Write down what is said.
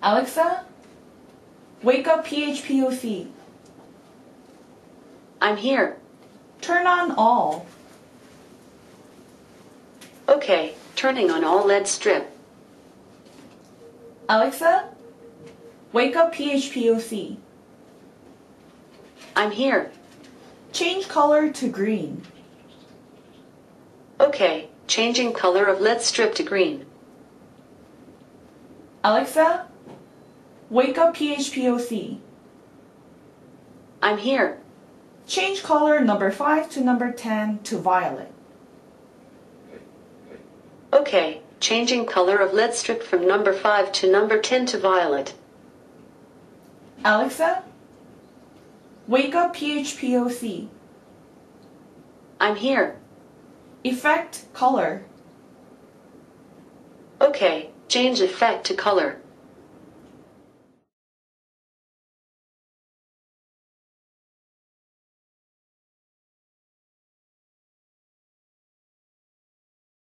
Alexa, wake up PHPoC. I'm here. Turn on all. Okay, turning on all LED strip. Alexa, wake up PHPoC. I'm here. Change color to green. Okay, changing color of LED strip to green. Alexa, wake up PHPoC. I'm here. Change color number 5 to number 10 to violet. Okay, changing color of LED strip from number 5 to number 10 to violet. Alexa, wake up PHPoC. I'm here. Effect color. Okay, change effect to color.